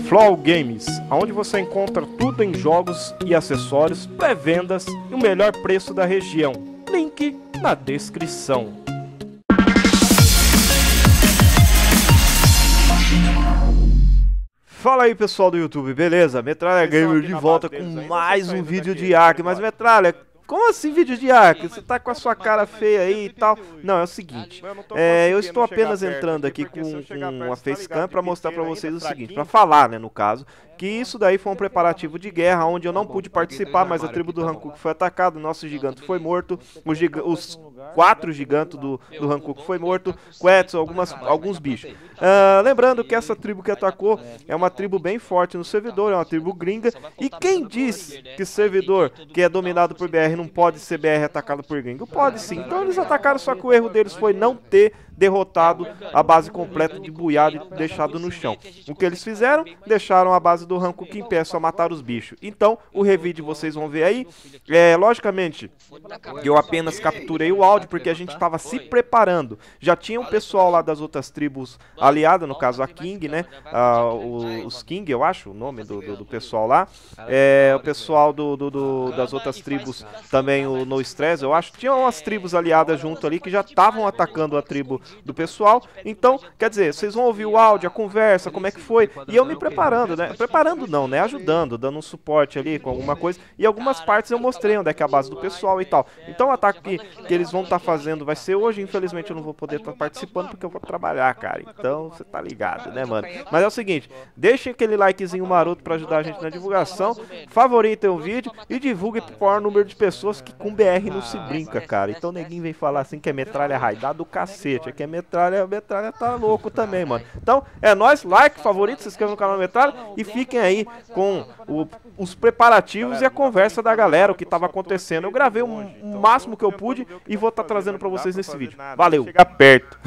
Flow Games, onde você encontra tudo em jogos e acessórios, pré-vendas e o melhor preço da região. Link na descrição. Fala aí pessoal do YouTube, beleza? Metralha Gamer de volta com mais um vídeo de Ark. Mas Metralha, como assim vídeo de Ark? Você tá com a sua cara feia aí e tal? Não, é o seguinte, eu estou apenas entrando aqui com a facecam pra mostrar pra vocês o seguinte, pra falar, né, no caso, que isso daí foi um preparativo de guerra, onde eu não pude participar, mas a tribo do Hankook foi atacada, o nosso gigante foi morto, os 4 gigantes do Hankook foi morto, Quetzal, alguns bichos. Lembrando que essa tribo que atacou é uma tribo bem forte no servidor, é uma tribo gringa, e quem diz que servidor que é dominado por BR não pode ser BR atacado por gringo? Pode sim, então eles atacaram, só que o erro deles foi não ter derrotado a base completa de buiado e deixado no chão. O que eles fizeram? Deixaram a base do Hankook em pé, só mataram os bichos. Então, o review vocês vão ver aí. Logicamente, eu apenas capturei o áudio porque a gente estava se preparando. Já tinha um pessoal lá das outras tribos aliadas, no caso a King, né? Os King, eu acho, o nome do pessoal lá. O pessoal das outras tribos também, o No Stress, eu acho. Tinha umas tribos aliadas junto ali que já estavam atacando a tribo do pessoal. Então, quer dizer, vocês vão ouvir o áudio, a conversa, como é que foi, e eu me preparando, né? Preparando não, né? Ajudando, dando um suporte ali com alguma coisa, e algumas partes eu mostrei onde é que é a base do pessoal e tal. Então o ataque que eles vão estar fazendo vai ser hoje, infelizmente eu não vou poder estar participando porque eu vou trabalhar, cara. Então, você tá ligado, né, mano? Mas é o seguinte, deixem aquele likezinho maroto pra ajudar a gente na divulgação, favoritem o vídeo e divulguem pro maior número de pessoas, que com BR não se brinca, cara. Então ninguém vem falar assim que é metralha raidada do cacete. Aqui é metralha tá louco também, mano. Então, é nóis, like, favorito, se inscreva no canal Metralha e fiquem aí com os preparativos e a conversa da galera, o que tava acontecendo. Eu gravei o máximo que eu pude e vou estar trazendo pra vocês nesse vídeo. Valeu, fica perto.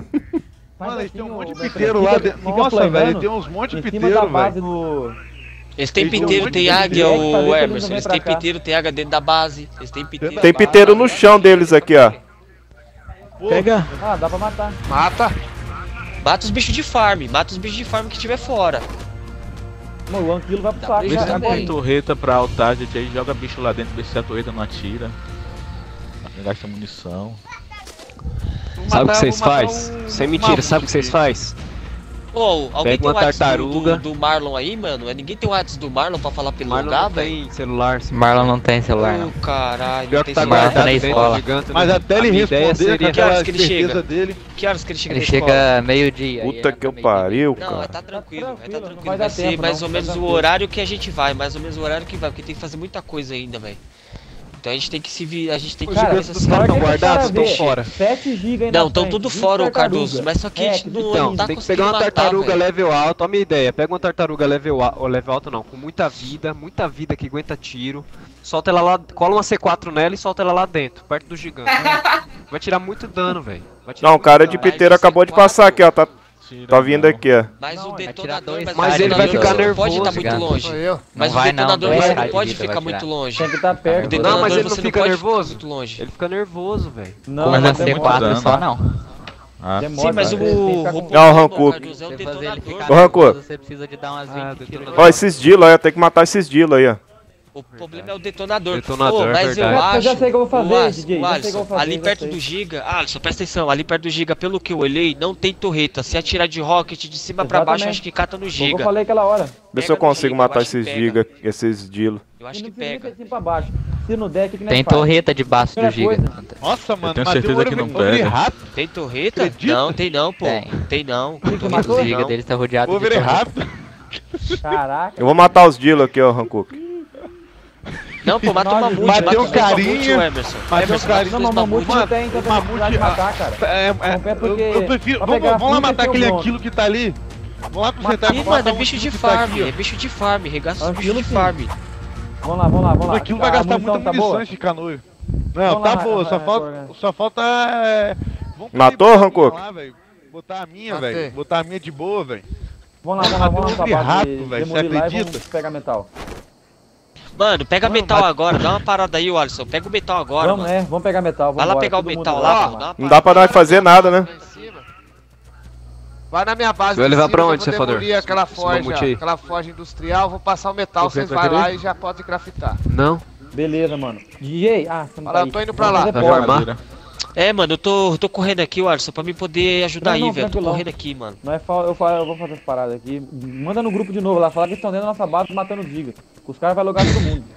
Mano, eles têm um monte de piteiro lá dentro. Nossa, velho, tem uns monte de piteiro, velho. Eles têm piteiro, tem águia, o Emerson. Eles têm piteiro, tem águia dentro da base. Eles têm piteiro. Tem piteiro no chão deles aqui, ó. Pega. Ah, dá pra matar. Mata. Mata os bichos de farm, mata os bichos de farm que tiver fora. Mano, o Anquilo vai pro saco. Vê se tem uma torreta pra altar, gente, aí joga bicho lá dentro, vê se a torreta não atira. Não gasta munição. Sabe o que vocês faz? Sem mentira, sabe o que vocês faz? Ô, alguém Pega tem o uma WhatsApp tartaruga. do Marlon aí, mano? Ninguém tem o WhatsApp do Marlon pra falar pelo Marlon lugar, não velho? tem celular. Marlon não tem celular, não. Caralho, Pior não que tem tá celular. guardado na dentro do escola. gigante, Mas né? até A ele minha ideia responder seria com aquela Que horas que ele chega? certeza dele. Que horas que ele chega Ele na escola? chega meio-dia. Puta que eu pariu, Não, cara. tá tranquilo, Tá tá tranquilo, não tranquilo. vai Vai dar ser tempo, mais não, ou vai menos dar o tempo. horário que a gente vai, mais ou menos o horário que vai, porque tem que fazer muita coisa ainda, velho. Então a gente tem que se vir, a gente tem que Cara, ver os essas caras estão que guardados, cara estão vê, fora. 7 GB ainda. Não, estão tudo fora, ô Cardoso, mas só que a gente não Então, tá tem que conseguindo pegar uma matar, tartaruga velho. level alto, ó a minha ideia, pega uma tartaruga level alto não, com muita vida que aguenta tiro, solta ela lá, cola uma C4 nela e solta ela lá dentro, perto do gigante. Vai tirar muito dano, velho. Não, o cara de piteiro acabou de passar aqui, ó. Tá vindo aqui, ó. Mas o detonador, dois Mas ele vai ficar não pode estar nervoso, muito longe. Mas o Não vai não, detonador dois você caras não de pode vida ficar vai muito tirar. longe. Tem que estar perto. O Não, detonador mas ele não você fica pode nervoso? ficar muito longe. Ele fica nervoso, velho. Não, Mas na demora. C4 só não. Sim, mas o Não, o Hankook. Cardoso é o Você fazer ele detonador. ficar Ô, Ranco. nervoso, você precisa de dar umas 20 tiros. Ó, esses Dilo aí, tem que matar esses Dilo aí, ó. O problema é o detonador. Detonador, Pô, mas eu verdade. acho. Eu já sei o que eu vou fazer, o Alisson, DJ, o já sei o Alisson, que eu vou fazer, ali já perto sei. do Giga. Alisson, presta atenção. Ali perto do Giga, pelo que eu olhei, não tem torreta. Se atirar de rocket de cima pra baixo, Exatamente. acho que cata no Foi o que eu Giga. falei aquela hora. Vê se eu Pega no consigo Giga, matar eu acho que esses pega. Giga, esses Dilo. Eu acho que Não precisa pega. ir pra baixo. Se não der, o que que nós Tem faz? torreta debaixo do Primeira Giga. coisa. Nossa, mano, tenho matei certeza o que não ouro pega. rápido. Tem torreta? Acredita? Não, tem não, pô. Tem. Tem não. que Torreta matou? O tem Giga não. deles tá rodeado Vou de ver torreta. rápido. Caraca. Eu vou matar os Dilo aqui, ó, Hankook. Não, pô, mata o mamute. Matei Mata um os dois mamute, carinha. o Emerson. Matei um Emerson, carinha. mata Não, os mas dois mamute não tem tanta necessidade de matar, cara. Eu prefiro. pra Vamos pegar lá fruta matar tem aquele um monte. Anquilo que tá ali. Vamos lá pro central. Ih, mano, é bicho de farm, é bicho de farm, regaça os bichos de Aquilo farm. Vamos lá, vamos lá, vamos lá. Aquilo vai A gastar munição muita tá boa? munição esse canoio. Não, Vamos tá lá, boa, só falta. Vamos Matou, botar a minha Hankook? lá, velho. Botar a minha, Matei. velho. Botar a minha de boa, velho. Vamos lá pra Matei um base rato, de velho, você demolir lá e acredita? vamos pegar metal. Mano, pega metal agora, dá uma parada aí, Alisson. Pega o metal agora, Vamos, mano. né? Vamos pegar metal. Vai lá vambora, pegar o todo mundo metal lá, lá, vamos pô. Dá uma Não dá pra nós fazer nada, né? Vai na minha base. Vai levar pra onde, você Cefador? Aquela forja industrial, vou passar o metal, vocês vão lá e já podem craftar. Não. Beleza, mano. DJ, você não tá aí. Eu tô indo pra lá. É, mano, eu tô correndo aqui, Alisson, pra mim poder ajudar aí, velho. Tô correndo aqui, mano. Não é eu vou fazer as paradas aqui. Manda no grupo de novo lá, fala que estão dentro da nossa base matando giga. Os caras vão logar todo mundo.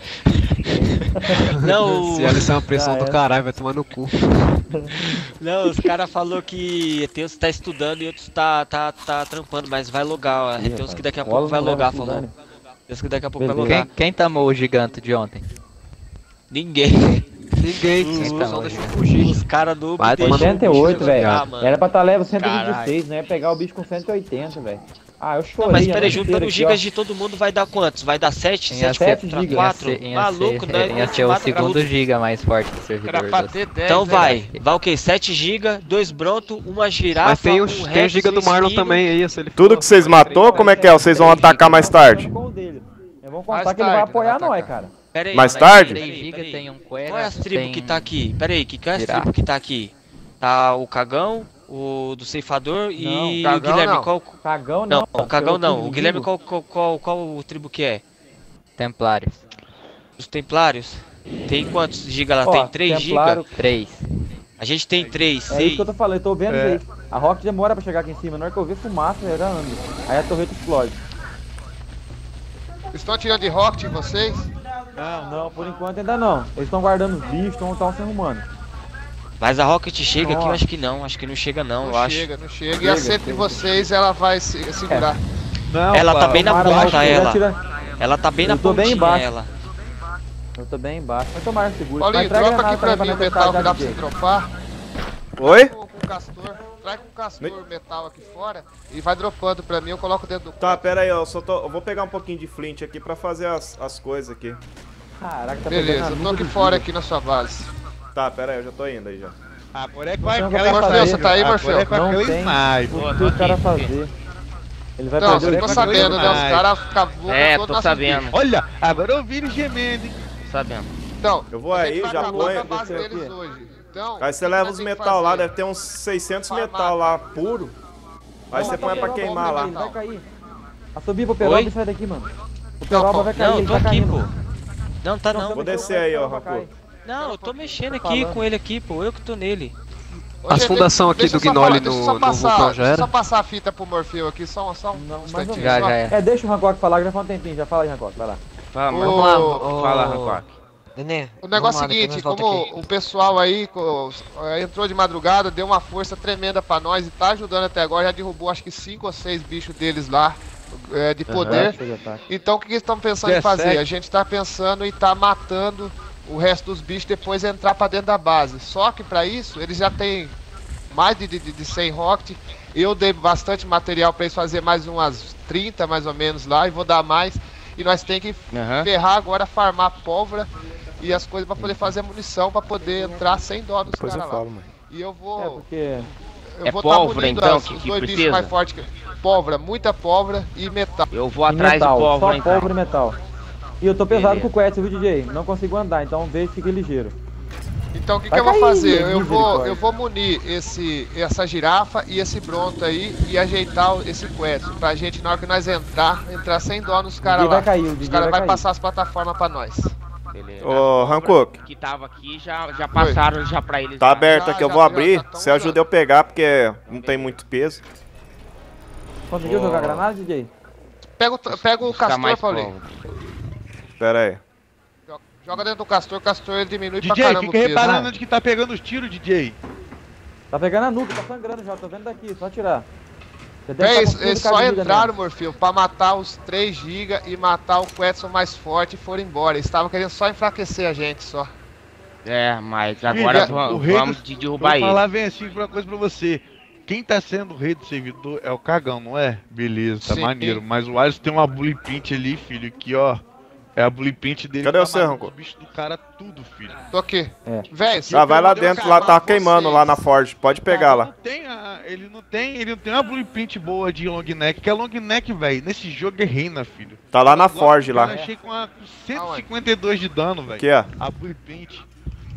Não, se eles são uma pressão do caralho, vai tomar no cu. Não, os caras falaram que tem uns que tá estudando e outros tá trampando, mas vai logar, ó. Tem uns que daqui a pouco vai logar, falou. Tem uns que daqui a pouco vai logar. Quem tamou o gigante de ontem? Ninguém. Só deixou fugir. Os caras do... 88, velho. Era pra estar level 126, não ia pegar o bicho com 180, velho. Ah, eu chorei. Não, mas peraí, juntando os gigas de todo mundo vai dar quantos? Vai dar 7? 7 contra 4? Maluco, né? Ia ser o segundo giga mais forte do servidor. Então vai o que? 7 GB, 2 bronto, uma girafa, mas tem o giga do Marlon também aí, se ele tudo que vocês matou, como é que é? Vocês vão atacar mais tarde? Vamos contar que ele vai apoiar nós, cara. Peraí, mais tarde? Tem qual é as tribos que tá aqui? Peraí, qual é as tribos que tá aqui? Tá o Cagão, o do Ceifador e o Guilherme. Qual? Cagão não. Não, o Cagão não. O Guilherme qual o tribo que é? Templários. Os Templários? Tem quantos giga lá? Tem 3 giga? 3. A gente tem 3, 6. É isso que eu tô falando, eu tô vendo isso. A Rock demora pra chegar aqui em cima, na hora que eu ver fumaça, eu já ando. Aí a torreta explode. Estão tirando de Rocket em vocês? Não, por enquanto ainda não. Eles estão guardando os bichos, estão se arrumando. Mas a Rocket chega aqui? Eu acho que não. Acho que não chega não, eu acho. Não chega. E a centro de vocês, ela vai segurar. Não, ela tá bem na ponta, ela tá bem na pontinha, ela. Eu tô bem embaixo. Mas tomara que segura. Paulinho, dropa aqui pra mim o metal que dá pra você dropar. Oi? Traz com o castor metal aqui fora e vai dropando pra mim, eu coloco dentro do... Tá, pera aí, eu vou pegar um pouquinho de flint aqui pra fazer as coisas aqui. Caraca, tá beleza, eu tô aqui fora aqui na sua base. Tá, pera aí, eu já tô indo aí já. Agora é com aquela... Morfeu, você tá aí, Morfeu? Não tem o que o cara fazer. Ele vai não, você ficou sabendo, né? Os caras acabou... Tô sabendo. Olha, agora eu vi ele gemendo, hein? Tô sabendo. Então, eu vou aí, já põe... Então, aí você leva os metal lá, deve ter uns 600 metal lá, puro. Aí você põe pra queimar lá. Vai cair. Assobia pro Peroba e sai daqui, mano. O Peroba vai cair, ele tá aqui, pô. Não, tá não. Vou descer aí, ó, Raku. Não, eu tô mexendo aqui com ele aqui, pô. Eu que tô nele. As fundação aqui do Gnole no vulcão já era? Deixa eu só passar a fita pro Morfeu aqui, só um instantinho. Já é. Deixa o Hancock falar, que já faz um tempinho. Já fala aí, Hancock, vai lá. Vamos lá, fala, Hancock. O negócio é o seguinte, como o pessoal aí entrou de madrugada, deu uma força tremenda pra nós e tá ajudando até agora, já derrubou acho que 5 ou 6 bichos deles lá de poder. Então o que eles estão pensando em fazer? A gente tá pensando em tá matando o resto dos bichos depois entrar pra dentro da base. Só que pra isso eles já tem mais de 100 rocket. Eu dei bastante material pra eles fazer mais umas 30 mais ou menos lá e vou dar mais. E nós tem que ferrar agora, farmar pólvora e as coisas pra poder fazer munição pra poder entrar sem dó dos caras lá. E eu vou... Eu vou pólvora então os dois bichos mais fortes. Pólvora, muita pólvora e metal. Eu vou atrás de pólvora então. Só pólvora e metal. E eu tô pesado com o Quetz, viu, DJ? Não consigo andar, então veja que fique ligeiro. Então o que eu vou fazer? Eu vou munir essa girafa e esse bronto aí e ajeitar esse Quetz. Pra gente, na hora que nós entrar sem dó nos caras lá. Os caras vão passar as plataformas pra nós. Beleza. Ô, Hancock. Que tava aqui já passaram já pra eles. Tá aberto aqui, eu vou abrir. Você ajuda eu pegar, porque não tem muito peso. Conseguiu jogar granada, DJ? Pega o castor, Paulinho. Pera aí. Joga dentro do castor, o castor ele diminui DJ, pra caramba. DJ, fica reparando onde que tá pegando os tiros, DJ. Tá pegando a nuca, tá sangrando já, tô vendo daqui, só atirar. Eles só entraram, Morfeu, pra matar os 3 GB e matar o Quetzal mais forte e foram embora. Eles estavam querendo só enfraquecer a gente, só. É, mas agora vamos derrubar ele. Vou falar bem assim uma coisa pra você. Quem tá sendo o rei do servidor é o Cagão, não é? Beleza, tá maneiro. Mas o Alisson tem uma blueprint ali, filho, que ó... É a blueprint dele. Cadê você, Ranco? Os bichos do cara tudo, filho. Tô aqui. Véi, vai lá dentro, lá tá queimando lá na Forge. Pode pegar lá. Ele não tem uma blueprint boa de long neck, que a long neck, velho, nesse jogo é reina, filho. Tá lá na Forge lá. Eu achei com 152 de dano, velho. Aqui, ó. A blueprint.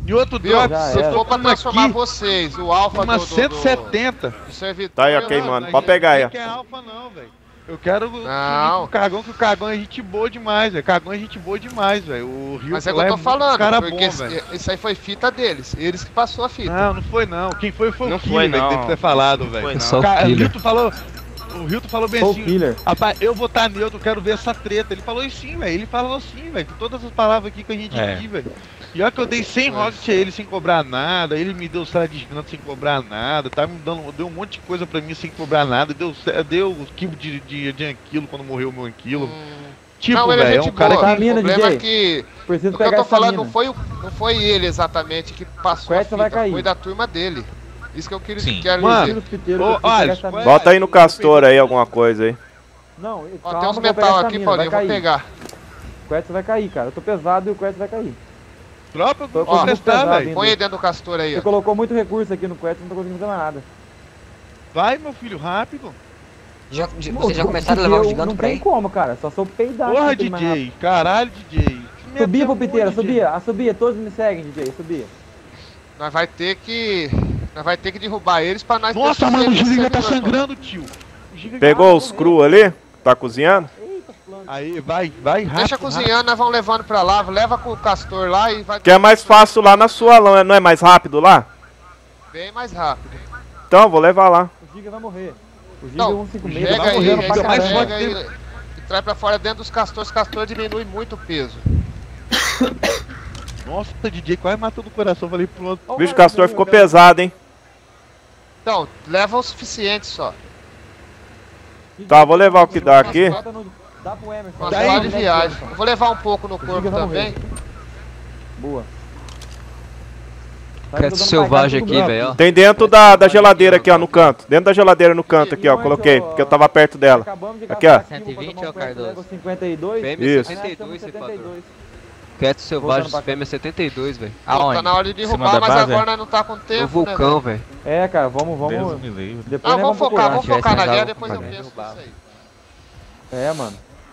E outro Viu? drop, Se for pra transformar vocês, o alfa uma do 170. do servidor. Tá aí, ok, mano. Pode pegar aí, ó. Não é alfa não, velho. Eu quero Não. o Cagão, que o Cagão é gente boa demais, velho. Cagão é gente boa demais, velho. O Rio Mas é o que eu tô muito falando, cara porque bom, velho. isso aí foi fita deles. Eles que passou a fita. Não, não foi não. Quem foi o Não Killer, foi, velho. não. Deve ter falado, velho. Foi, Só o O Killer. Hilton falou bem Sou o assim, killer. rapaz, eu vou estar neutro, eu quero ver essa treta. Ele falou isso sim, velho. Ele falou assim, velho. Com todas as palavras aqui que a gente aqui, velho. E olha que eu dei 100 rockets a ele sem cobrar nada. Ele me deu sala de gigante sem cobrar nada. Tá me dando, deu um monte de coisa pra mim sem cobrar nada. Deu o kill de anquilo quando morreu o meu anquilo. Tipo, Não, ele é velho, é um gente cara boa. que. O problema é DJ. que Preciso o que eu pegar tô essa falando mina. não foi ele exatamente que passou a Quest vai fita, cair. foi da turma dele. Isso que eu quero Sim. dizer. Mano, olha, Bota aí no castor aí alguma coisa aí. Não, Ó, calma tem uns que eu vou pegar metal essa aqui, mina, Paulinho, eu vai vou cair. pegar. O Quest vai cair, cara. Eu tô pesado e o Quest vai cair. Tropa, eu Tô vou com prestar, pesado velho. ainda. Põe aí dentro do castor aí, Você ó. colocou muito recurso aqui no Quest, não tô conseguindo fazer mais nada. Vai, meu filho, rápido. Vocês já começaram a levar o gigante Não pra tem aí? como, cara. Só sou peidar. Porra, não tem mais nada. DJ. Caralho, DJ. Subia, Palpiteira, DJ. subia. Todos me seguem, DJ, subia. Nós vai ter que derrubar eles pra nós Nossa, ter mano, o servidor, Giga tá só. sangrando, tio. O Giga Pegou os cru ali? Tá cozinhando? Aí, vai, rápido. Deixa cozinhando, nós vamos levando pra lá, leva com o castor lá e vai Que é mais fácil lá na sua, não é mais rápido lá? bem mais rápido. Então, eu vou levar lá. O Giga vai morrer. O Giga Não, 156 pega vai aí, morrendo pra mais caramba. forte. pega aí e traz pra fora dentro dos castores. Os castores diminui muito o peso. Nossa, DJ quase matou do coração. Falei pro outro. O bicho castor ficou pesado, hein? Então, leva o suficiente só. Tá, vou levar o que dá aqui. Dá pro Emerson. Uma Daí, só de viagem. Eu vou levar um pouco no corpo Giga vai também. Boa. Quest selvagem aqui, velho, ó. Tem dentro da geladeira aqui, ó, no canto. Dentro da geladeira no canto aqui, ó, coloquei, porque eu tava perto dela. Aqui, ó. 120 ou Cardoso? 52. Fêmea Isso. 72, Equador. Quest selvagem, fêmea 72, velho. Pô, Aonde? tá na hora de Cima derrubar, da mas base, agora nós não tá com tempo, No vulcão, velho. É, cara, vamos. Deus me livre. Depois Ah, nós vamos focar, procurar. vamos focar na tivesse guerra, mais depois eu algo, penso nisso aí. É, mano.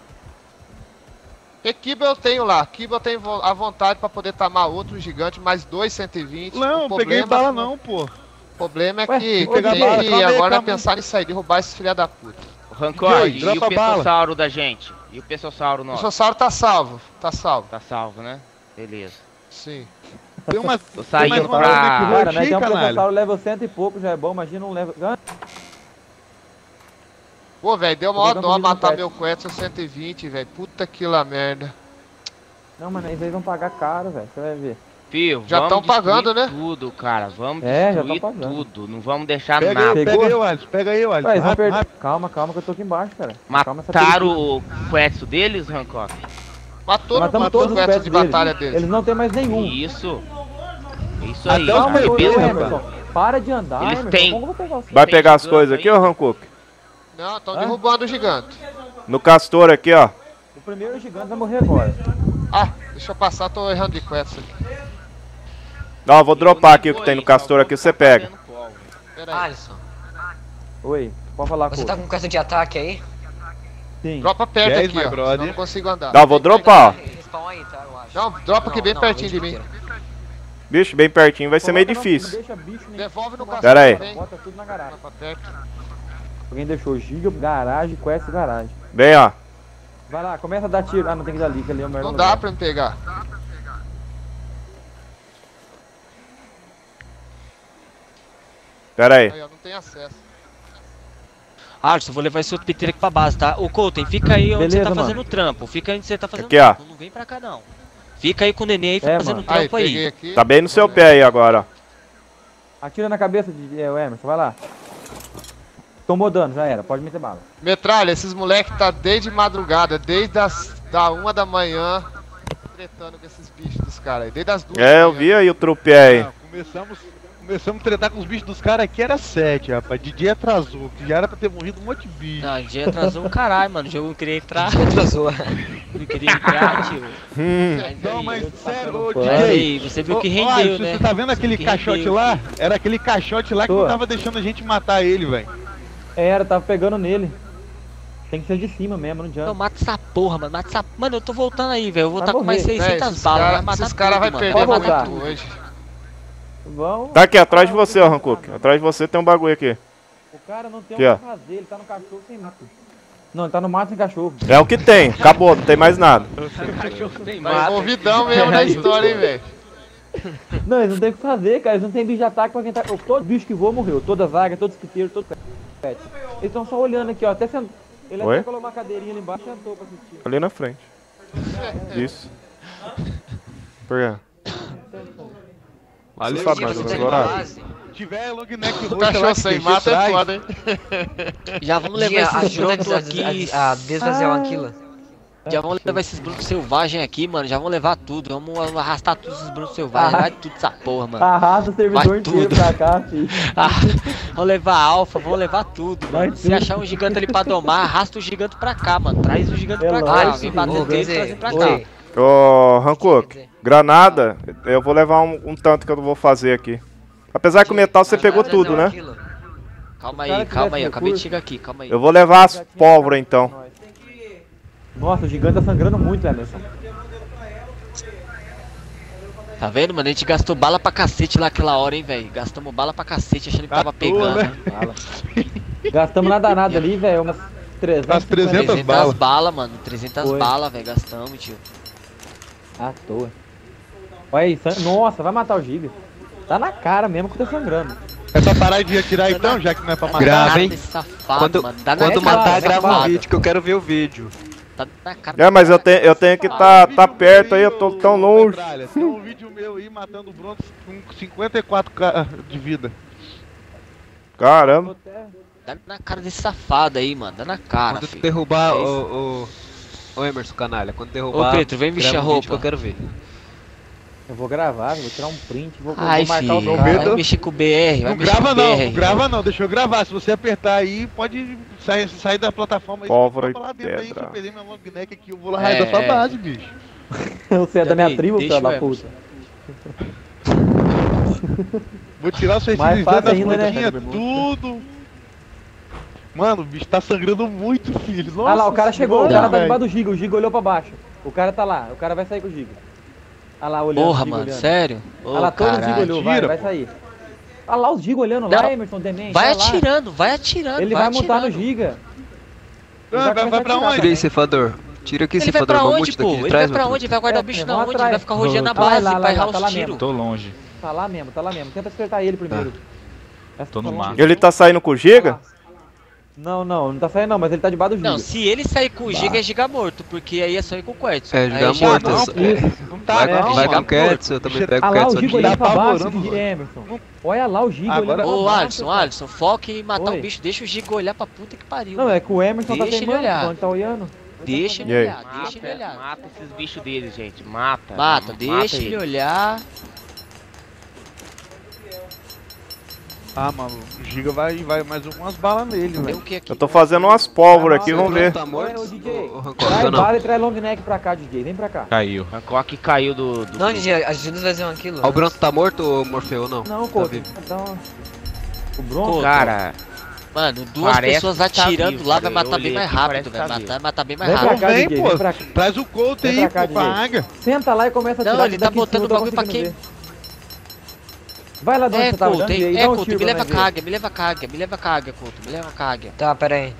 E Kiba eu tenho lá, Kiba eu tenho a vontade pra poder tamar outro gigante, mais 2 120. Não, O peguei problema- bala não, pô. O problema é Ué, que ô, tem pegar que bala, calma aí, agora calma aí. pensar nisso aí, derrubar esses filha da puta. O Rancor, DJ, e o dropa bala. Pessossauro da gente? E o Pessossauro O nosso? Sossauro tá salvo, tá salvo. Tá salvo, né? Beleza. Sim. Tem uma. Tô tem mais saindo uma pra... ordem que Cara, vai nós cheio, temos um canalha. Pessossauro level 100 e pouco, já é bom, imagina um level... Pô, velho, deu Tô maior jogando dó comigo no matar pet. meu Quetzal 120, velho. Puta que lá merda. Não, mano, eles aí vão pagar caro, velho, você vai ver. Fio, Já vamos tão destruir pagando, né? tudo, cara. Vamos É, já destruir tão pagando. tudo. Não vamos deixar Pega nada. aí, Pegou? pega aí, Alisson. Pega aí, Alisson. Ué, eles vão Rápido, perder... rápido. Calma que eu tô aqui embaixo, cara. Calma essa Mataram periquita. o Quetzal deles, Rancor? Matou Matamos no todos os Quetzal pets de deles. batalha deles. Eles não tem mais nenhum. Isso. Isso aí. Até os Calma, cara. ô, bebês, Emerson. Para de andar, Eles Emerson. têm- Como eu vou pegar você? Vai Tem pegar as gigante coisas aqui, aí? ô Hancock? Não, tão Hã? derrubando o gigante. No castor aqui, ó. O primeiro gigante vai morrer agora. Ah, deixa eu passar, tô errando de Quetzal. Não, eu vou dropar aqui o que tem no castor aqui, você pega. Pera aí. Alisson, Oi, pode falar com você tá com questão de ataque aí? Sim. Dropa perto 10, aqui, my ó. brother. Senão eu não consigo andar. Não, eu vou dropar, ó. Respawn aí, tá? Eu acho. Não, dropa aqui bem pertinho de mim. inteiro. Bicho, bem pertinho, vai ser meio Coloca, não difícil. deixa bicho nenhum. Devolve no castor Pera aí. também. Bota tudo na garagem. Dropa perto. Alguém deixou Giga, garagem, Quest, garagem. Vem, ó. Vai lá, começa a dar tiro. Ah, não tem que dar ali, que ali é o melhor Não lugar. dá pra me pegar. Pera aí. Aí, ó, não tem acesso. Alisson, vou levar esse outro piteiro aqui pra base, tá? Ô, Colten, fica aí onde Beleza, você tá mano. fazendo o trampo. Fica aí onde você tá fazendo Aqui, o ó. trampo. Não vem pra cá, não. Fica aí com o neném aí, É, fazendo o mano. Aí, trampo peguei aí. aqui. Tá bem no seu pé aí agora, ó. Atira na cabeça de o Emerson, vai lá. Tomou dano, já era, pode meter bala. Metralha, esses moleque tá desde madrugada, desde da 1 da manhã, tretando com esses bichos dos caras aí. Desde as 2 É, eu vi aí o trupe aí. Ah, começamos a tretar com os bichos dos caras aqui, era 7, rapaz. DJ atrasou, que já era pra ter morrido um monte de bicho. Não, já atrasou o caralho, mano. O jogo não queria entrar. Atrasou. Não queria entrar, tio. Não, mas sério, ô Mas Mas DJ. aí, você viu que rendeu, Alisson, né? Você tá vendo aquele Que caixote rendeu. lá? Era aquele caixote lá que Tô. não tava deixando a gente matar ele, velho. Era, tava pegando nele. Tem que ser de cima mesmo, não adianta. Não, mata essa porra, mano. Mata essa... Mano, eu tô voltando aí, velho. Eu vou Vai estar com mais morrer. 600 balas. Vai matar Esses caras tudo, vai mano. perder Pode voltar. muito hoje. Vamos. Tá aqui, atrás de você, ó, Hankook. Atrás de você tem um bagulho aqui. O cara não tem Aqui, o ó. que fazer, ele tá no cachorro sem mato. Não, ele tá no mato sem cachorro. É o que tem, acabou, não tem mais nada. Mas envolvidão mesmo na história, hein, velho. Não, eles não tem o que fazer, cara. Eles não tem bicho de ataque pra quem tá. Todo bicho que voa morreu. Todas as águias, todos os esquiteiros, todos os pet. Eles estão só olhando aqui, ó. Até sent... Ele Oi? até colocou uma cadeirinha ali embaixo e sentou pra assistir. Ali na frente. Isso. Por quê? Ali, Você sabe mais ou menos o horário? Se tiver long neck O cachorro sem mata é foda, hein? Já vamos levar esses broncos aqui. A desvaziar o Anquila. Já vamos levar esses broncos selvagens aqui, mano. Já vamos levar tudo. Vamos arrastar todos esses broncos selvagens. Vai tudo essa porra, mano. Arrasta o servidor Vai inteiro tudo. pra cá, filho. Vamos levar alfa, vamos levar tudo, mano. Se achar um gigante ali pra domar, arrasta o gigante pra cá, mano. Traz o gigante pra cá. Vem bater dele e trazer pra cá. Ô, Hankook, granada, eu vou levar um tanto que eu vou fazer aqui. Apesar que o metal você pegou tudo, né? Calma aí, calma aí. Eu acabei de chegar aqui, calma aí. Eu vou levar as pólvora então. Nossa, o gigante tá sangrando muito, Emerson. Tá vendo, mano? A gente gastou bala pra cacete lá aquela hora, hein, velho. Gastamos bala pra cacete achando que tava pegando. né? Gastamos nada ali, velho. Umas 300 300 balas, mano. 300 balas, velho. Gastamos, tio. À toa. Olha aí, nossa, vai matar o Giga. Tá na cara mesmo que tá sangrando. É só parar de atirar então, já que não é pra matar. Grava, hein? Safado, Quando matar, grava um vídeo, que eu quero ver o vídeo. Tá na cara. É, mas eu tenho que tá perto aí, eu tô tão longe. Tem um vídeo meu aí matando o Bronx com 54k de vida. Caramba. Dá na cara desse safado aí, mano. Dá na cara, Quando filho. derrubar o Emerson, canalha. Quando derrubar. Ô, Pedro, vem vestir grava a um vídeo roupa. que eu quero ver. Eu vou gravar, vou tirar um print, vou Ai, marcar filho, o seu vai cara. mexer com o BR, vai Não mexer com grava o não, BR. não grava não, deixa eu gravar. Se você apertar aí, pode sair da plataforma aí. Pólvora lá e dentro aí, pedra. se eu perder minha long neck aqui, eu vou lá raio da sua base, bicho. Você é da minha tribo, deixa filho da o puta. Vou tirar os Mais fertilizantes fácil das ainda, né? plantinhas, tudo. Mano, o bicho tá sangrando muito, filho. Nossa, Ah lá, o cara chegou, o cara tá velho. debaixo do Giga, o Giga olhou pra baixo. O cara tá lá, o cara vai sair com o Giga. Ah lá, olhando. Porra, o Giga mano, olhando. sério? Ô, Ah lá, todo o Giga caralho. olhou, vai, Tira, vai pô. sair. Ah lá, os Giga olhando Não, lá, Emerson, demente. Vai olha lá. atirando, vai atirando. Ele vai montar no atirando. Giga. Ah, vai pra onde? Tira aí, cefador. Tira aqui, Ele vai cefador. pra Mamute onde, pô? daqui de Ele vai trás, pra Mamute. onde? Vai guardar o bicho vão na onde? Ele atrás. vai ficar rodeando a Ah, lá, base lá, pra lá, errar tá lá os tiros. Tô longe. Tá lá mesmo. Tenta acertar ele primeiro. Essa Tô no tá mar. longe. Ele tá saindo com o Giga? Não tá saindo não, mas ele tá debaixo do Giga. Não, se ele sair com o Giga é Giga morto, porque aí é só ir com o Quetz. É, Giga morto. Não tá, Vai, não. vai com mano. o Ketsu, eu também pego Ah o lá, Ketsu o Giga aqui. olhando pra baixo, apavorando, Emerson. Olha lá o Giga Agora- olhando pra Ô, baixo. Alisson, foca em matar Oi. o bicho, deixa o Giga olhar pra puta que pariu. Não, é que o Emerson Deixa tá ele teimando, olhar. quando tá olhando. Deixa ele E aí? olhar, deixa ele olhar. Mata esses bichos deles, gente. Mata. Mata, deixa ele ele. olhar. Ah, mano, o Giga vai mais algumas balas nele, Tem velho. o que aqui? Eu tô fazendo umas pólvora aqui, Ah, vamos ver. Tá morto? Ô, DJ, Ô, Hancock, traz eu não. bala e traz long neck pra cá, DJ. Vem pra cá. Caiu. Hancock caiu do... Não, DJ, ajuda a fazer um Anquila. Ah, o Bronto tá morto ou Morfeu ou não? Não, Tá Couto. vivo. Dá uma... O Bronco. Cara, Mano, duas Parece pessoas que tá atirando vivo, lá cara. vai matar Eu bem olhei mais aqui, rápido, parece que velho. tá Vai matar bem mais Vem pra rápido. cá, Vem, DJ, pô. vem pra cá. Traz o Colt Vem aí, pra cá, pô, pra DJ. águia. Senta lá e começa a Não, atirar. ele que tá daqui em botando cima o eu tô bagulho pra conseguindo quem? ver. Vai lá de onde você tá olhando, DJ, e dá um Couto, tiro me pra leva nós com ver. a águia, me leva com a águia, me leva com a águia, Couto, me leva com a águia. Tá, pera aí.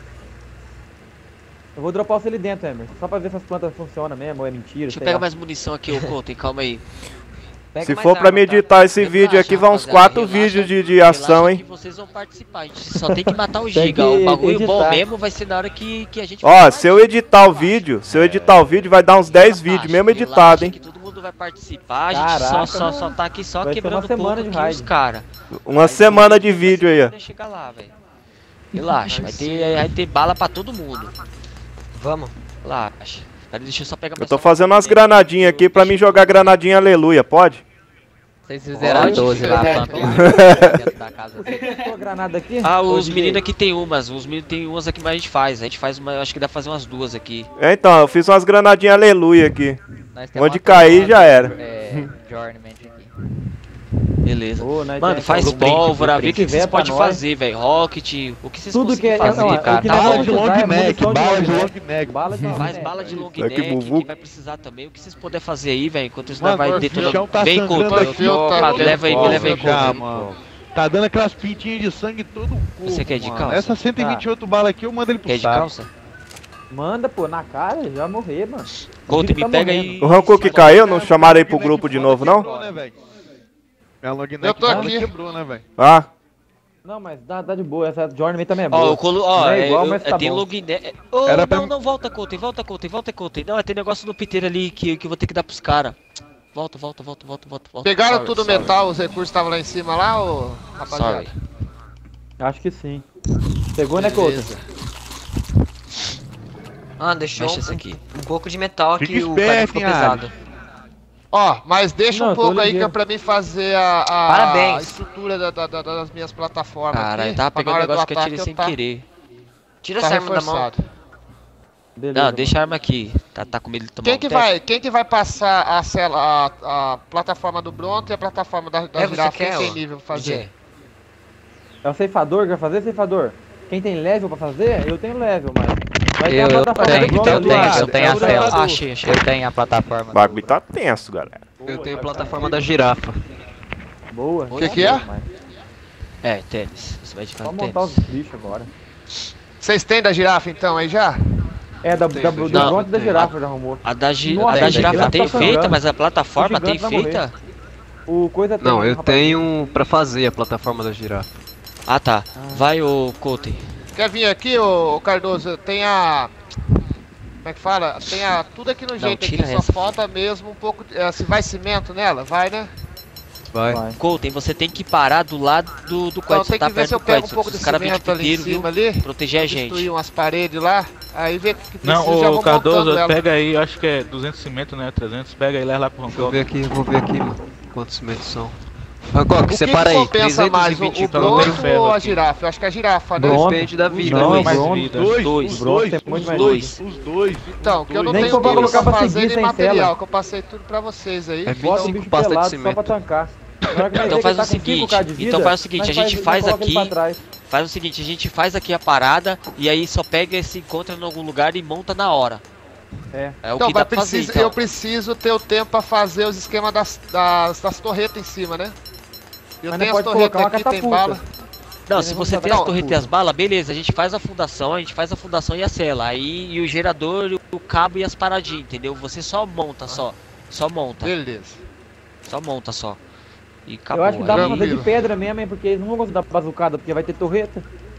Eu vou dropar você ali dentro, Emerson. Só pra ver se as plantas funcionam mesmo, ou é mentira. Deixa eu sei pegar lá. mais munição aqui, ô Couto, hein, calma aí. Pega Se mais for pra arma, me tá? editar esse vídeo Relaxa, aqui, vai uns rapaziada, 4 relaxa, vídeos de relaxa ação, que hein? vocês vão participar, a gente só tem que matar o Tem Giga. que O bagulho bom editar. mesmo vai ser na hora que a gente Ó, se eu editar o vídeo, vai dar uns 10 vídeos, mesmo editado, hein? Que todo mundo vai participar, a gente Caraca, só tá aqui só vai ser quebrando uma semana pouco de aqui raid. os caras. Uma semana de vídeo aí, ó. Chegar lá, velho. Relaxa, vai ter bala pra todo mundo. Vamos. Relaxa. Pera, deixa eu só pegar Eu tô fazendo umas granadinhas aqui pra mim jogar granadinha aleluia, pode? Vocês fizeram a 12 lá, plantou dentro da casa. Pô, a granada aqui? Ah, Ô, os DJ. meninos aqui tem umas, os meninos tem umas aqui, mas a gente faz uma, eu acho que dá pra fazer umas duas aqui. É, então, eu fiz umas granadinhas aleluia aqui. Nós temos Onde uma cair tornada, já era. Journeyman aqui. Beleza. né, Mano, faz pólvora, vê o que vocês podem fazer, velho. Rocket, o que vocês conseguem fazer, cara. Bala de long neck, bala de long neck. Faz bala de long Será que neck, Bubu- que vai precisar também. O que vocês puderem fazer aí, velho, enquanto isso Mano, vai o detonando. chão tá Vem sangrando contra, aqui, ó, leva aí, leva aí já, contra. mano. Tá dando aquelas pintinhas de sangue em todo o corpo. Você quer de mano. calça? Essa 128 bala aqui eu mando ele pro Quer de saco. calça? Manda, pô, na cara, já morrer, mano. Colt, me Tá pega morrendo. aí. O Hancock caiu, não chamaram aí pro grupo de novo, não? Quebrou, né, velho? Minha long neck Eu tô bala aqui. quebrou, né, velho? Ah, Não, mas dá de boa, essa Journey também é Ó, boa. o colo, Não ó, é igual, mas tá tem bom. login. Oh, Era pra- não, volta, Colt, volta, Colt. Não, tem negócio no piteiro ali que eu vou ter que dar pros caras. Volta. Pegaram Sorry, tudo sorry. metal, os recursos estavam lá em cima lá, ô rapaziada? Sorry. Acho que sim. Pegou, né, Colt? Beleza. Ah, deixou Mexe esse aqui. um pouco de metal aqui, Fica o cara esperto, ficou hein, pesado. Ó, mas deixa Não, um eu tô pouco aí que ligeiro. é pra mim fazer a Parabéns. estrutura das minhas plataformas. Cara, aqui, eu tava pra pegando na um hora do negócio que eu ataque tirei sem tá- querer. Tira Tá essa arma da mão. reforçado. Beleza. Não, deixa a arma aqui. Tá com medo de tomar Quem que vai passar a plataforma do Bronto e a plataforma da Você girafa? Quem quer, tem ó, nível pra fazer? DJ? É o ceifador que vai fazer, ceifador? Quem tem level pra fazer? Eu tenho level, mas... Vai ter Eu a plataforma tenho, do Bronto ali, ó. eu tenho a Segura cela. ela. Achei. Eu tenho a plataforma. o bagulho tá tenso, galera. Eu tenho a plataforma da girafa. Boa. Que é? É, tênis. Você vai de Só fazer montar os tênis. bichos agora. Vocês têm da girafa então aí já? É, do Não, Bronto e da girafa já arrumou. A da Nossa, girafa ele tem tá feita, sangrando. mas a plataforma O tem gigante vai feita? O coisa tem, Não, eu rapaz. tenho pra fazer a plataforma da girafa. Ah, tá. Vai, ô Colt. Quer vir aqui, ô Cardoso? Tem a... Como é que fala? Tem a... Tudo aqui no jeito aqui, tira só essa. falta mesmo um pouco... se vai cimento nela? Vai, né? Vai. Colt, você tem que parar do lado do Então quarto. Você tem tá que ver perto se eu do pego um quarto. pouco de Os caras vêm de cimento ali em piteiro, viu? cima ali. Proteger a gente. Destruir umas paredes lá. Aí vê que precisa, Não, já ô vou Cardoso, montando ela. pega aí, eu acho que é 200 cimento, né? 300, pega aí e leva lá pro Deixa eu Hancock. ver aqui, vou ver aqui, mano. Quantos cimentos são. Hancock, O que separa que aí. compensa mais, o 320 Bronto ferro ou a aqui. girafa? Eu acho que é a girafa, né? Bronto. Depende da vida. Não, Luiz. mais Bronto. vida. Dois. O Bronto tem muito mais dois. Os dois. Então, que eu não Nem tenho que eu vou nível colocar pra pra fazer seguir nem sem material, cela. que eu passei tudo pra vocês aí. É Bota o 25 bicho pasta de pelado só cimento. pra tancar. Na hora que nós Então vê faz que o ele tá com seguinte, 5K de vida, então faz o seguinte, nós a gente nós faz coloca ele aqui- pra trás. Faz o seguinte, a gente faz aqui a parada e aí só pega e se encontra em algum lugar e monta na hora. É. É o Então, que dá pra fazer, então. eu preciso ter o tempo pra fazer os esquemas das torretas em cima, né? Eu Mas tenho não as pode colocar torretas uma aqui, tem catapulta. bala. Não, Eles se vão você tem botar as torretas e as balas, beleza, a gente faz a fundação e a cela. Aí e o gerador, o cabo e as paradinhas, entendeu? Você só monta, só monta. Beleza. Só monta só. E acabou. Eu acho que dá pra aí. fazer de Tranquilo. pedra mesmo, hein, porque eles não vão gostar da bazucada, porque vai ter torreta.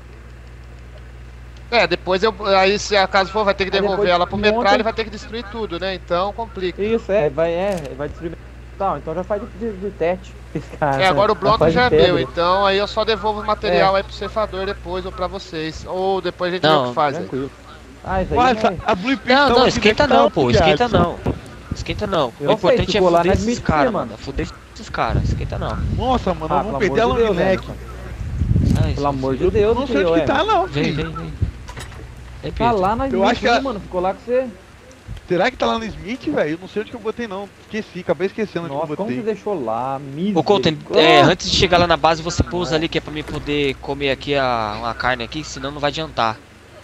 Depois aí se acaso for, vai ter que Aí devolver depois ela pro monta- metralha e vai ter que destruir tudo, né? Então complica. Isso, vai destruir. Tal, então já faz de tete. Esse cara, Agora o Bronto faz de já é pedra. meu, então aí eu só devolvo o material aí pro ceifador depois ou pra vocês. Ou depois a gente vê o que faz aí. Tranquilo. Ah, isso aí Ué, vai. a Blue Pit Não, tava aqui esquenta dentro, não, tá, pô, viado. esquenta não. Esquenta não. Eu O importante sei, é ficou lá fuder na esses Smith, caras, mano. mano. Fuder esses caras, esquenta não. Nossa, mano, Ah, vamos pelo perder a amor de long Deus, neck. Ai, Pelo amor de Deus, Não sei onde que tá, não, Vem, filho. vem. Tá lá na Eu acho que Smith, mano. Ficou lá com você. Será que tá lá no Smith, velho? Eu não sei onde que eu botei, não. Esqueci, acabei esquecendo onde Nossa, que eu como você botei. deixou lá? Ô Colton, Misericórdia. antes de chegar lá na base, você pousa ali que é pra mim poder comer aqui uma carne aqui, senão não vai adiantar.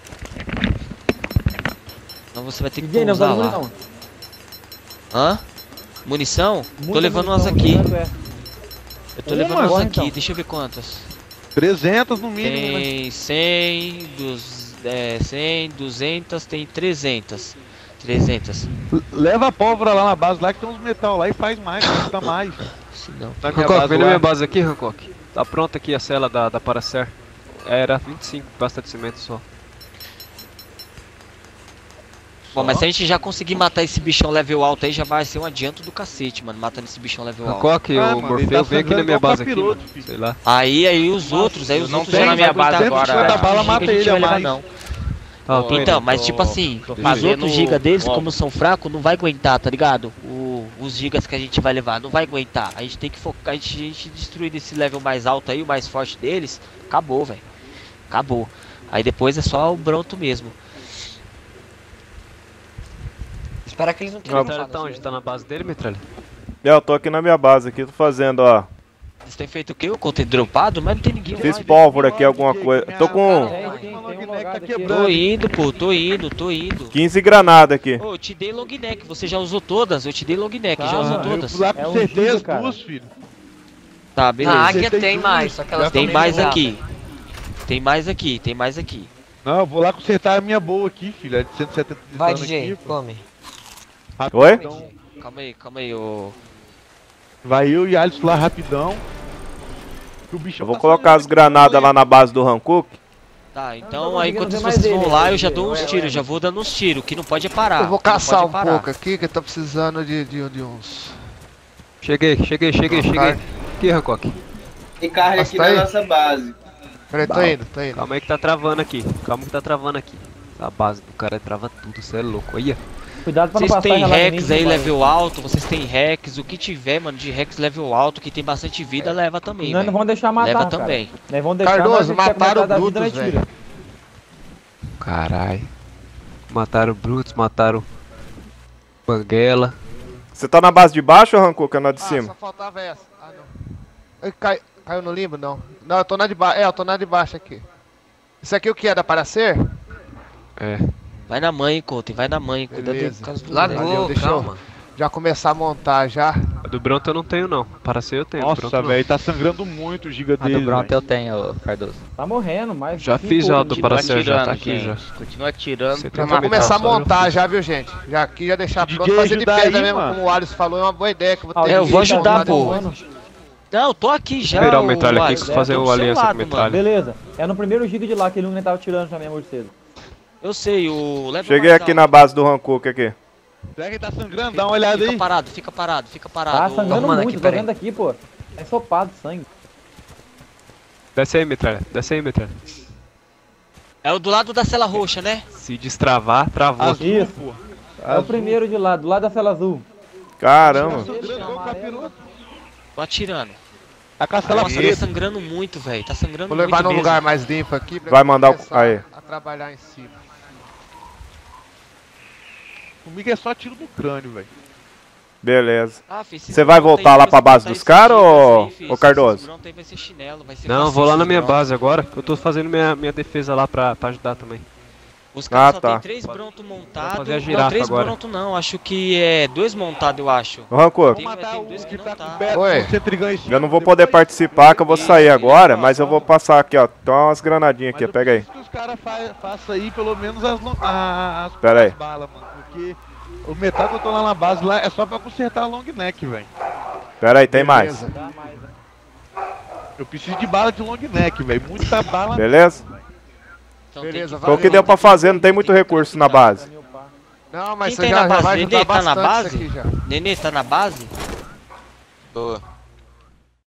Senão você vai ter que DJ, não pousar tá lá. não. Hã? Munição? Tô Muita levando munição, umas aqui. quanto é? Eu tô levando umas Bora, aqui, então. deixa eu ver quantas. 300 no mínimo, né? Tem 100, 100, 200, tem 300. 300. Leva a pólvora lá na base, lá que tem uns metal lá e faz mais, custa mais. Se não. Na minha Hancock, base vem na lá. minha base aqui, Hancock. Tá pronta aqui a cela da Paracer. Era 25 pasta de cimento só. Bom, mas se a gente já conseguir matar esse bichão level alto aí, já vai ser um adianto do cacete, mano, matando esse bichão level alto. Hancock, Ah, o mano, ele Morfeu, tá vem aqui na sangrando minha igual base aqui, capiroto, mano. filho. Sei lá. Aí os outros, aí eu os não outros tenho já na minha não vai base aguentar, agora. bicho, bala giga mata a gente ele, vai a levar, mais. não. Ah, tô Então, indo. mas tipo assim, tô os fazendo outros giga deles, um- como são fracos, não vai aguentar, tá ligado? Os gigas que a gente vai levar, não vai aguentar. A gente tem que focar, a gente destruir esse level mais alto aí, o mais forte deles, acabou, velho. Acabou. Aí depois é só o Bronto mesmo. Espera que eles não tenham Metralha tá onde? Tá na base dele, Metralha? Eu tô aqui na minha base aqui, tô fazendo, ó. Vocês têm feito o quê? O conteúdo dropado? Mas não tem ninguém. Fiz pólvora aqui, alguma coisa. Tô com Tô indo, pô, tô indo. 15 granadas aqui. Ô, eu te dei long neck, você já usou todas? Eu te dei long neck, já usou todas? Eu fui lá pra você ter as duas, filho. Tá, beleza. Na águia tem mais, só que elas Tem tão mais meio aqui. Tem mais aqui. Não, eu vou lá consertar a minha boa aqui, filho. É de 170 de Vai, dano DJ, aqui, come. Oi? Então, Calma aí, ô. vai eu e Alisson lá rapidão. Que o bicho Eu vou colocar as granadas lá na base do Hankook. Tá, então aí enquanto vocês vão lá, eu já dou uns tiros, já vou dando uns tiros. O que não pode é parar. Eu vou o que não caçar pode um é parar. pouco aqui, que eu tô precisando de uns... Cheguei. Aqui, Hancock. Tem carne aqui na nossa base. Peraí, tô indo. Calma aí que tá travando aqui. A base do cara trava tudo, cê é louco. Olha. Cuidado pra não Vocês passar têm relado Rex nem aí, de level alto, vocês têm Rex, o que tiver, mano, de Rex level alto, que tem bastante vida, leva também, Nós não vamos deixar matar, Leva cara. também. Nós vamos deixar, Cardoso, mas a gente quer mataram metade o da vida, Brutus, nós tira. Carai. Mataram o Brutus, mataram o Banguela. Você tá na base de baixo ou Hankook? É na de cima? Só faltava essa. Ah, não. Caiu no limbo? Não. Não, eu tô na de baixo. Eu tô na de baixo aqui. Isso aqui o que é? Da para ser? É. Vai na mãe, Contem, vai na mãe, cuidado aí por causa do Lagou, Deixa calma. eu já começar a montar já. A do Bronto eu não tenho não. Para ser eu tenho. Nossa, velho, tá sangrando muito o giga A dele. do Bronto velho. eu tenho, Cardoso. Tá morrendo, mas... Já fiz a do para ser, já tá aqui gente. já. Continua atirando. Você Já tem vou que começar a matar, só montar já, viu, gente? Já aqui, já deixar DJ pronto. Fazer de ajuda pedra aí, mesmo, mano. como o Alisson falou, é uma boa ideia. Que eu vou ter eu que vou ir, ajudar, tá pô. voando. Não, eu tô aqui já. Esperar o metralha aqui, Alisson, fazer eu tô o do seu aliança com lado, metralha. mano. Beleza. É no primeiro giga de lá que ele não tava tirando também a Morcego. Eu sei, o level Cheguei mais aqui alto. na base do Hankook aqui. Será que ele tá sangrando? Dá uma olhada aí. Fica parado. Tá sangrando arrumando muito, aqui, tô peraí. vendo aqui, pô. É ensopado de sangue. Desce aí, metralha. É o do lado da cela roxa, né? Se destravar, travou. Azul, Isso. pô. É o primeiro de lá, do lado da cela azul. Caramba. Tô atirando. A castela Nossa, tá preta. sangrando muito, velho. Tá sangrando Vou muito levar num mesmo. lugar mais limpo aqui. Pra Vai mandar o- começar aí. a trabalhar em cima. Comigo é só tiro no crânio, velho. Beleza. Ah, filho, esse Você vai Bronto aí, voltar lá se pra você base botar dos esse caras, Gigas ô- aí, filho, ô esse Cardoso? Bronto aí vai ser chinelo, vai ser Não, fácil vou lá na esse minha Bronto. base agora. Eu tô fazendo minha defesa lá pra ajudar também. Os caras só tá. tem 3 Bronto montados. fazer a Não, girafa 3 agora. Bronto não, acho que é 2 montados, eu acho. Ô Hankook, Tem, Matar tem o 2 que que não tá tá. coberto Oi. com centrigão em cima. eu não vou poder participar que eu vou sair agora, mas eu vou passar aqui, ó. Tem umas granadinhas aqui, Mas eu pega aí. preciso que os caras façam aí pelo menos as Pera aí. balas, mano. Porque o metal que eu tô lá na base lá é só pra consertar a long neck, velho. Pera aí, tem mais. Beleza. Eu preciso de bala de long neck, velho. Muita bala. Beleza? Então Beleza, Foi o que valeu. deu pra fazer, não tem muito recurso na base. Não, mas Quem você tá na já base? vai Nenê ajudar tá na bastante base? isso aqui já. Nenê, tá na base? Boa.